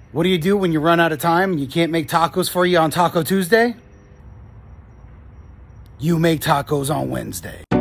What do you do when you run out of time and you can't make tacos for you on Taco Tuesday? You make tacos on Wednesday.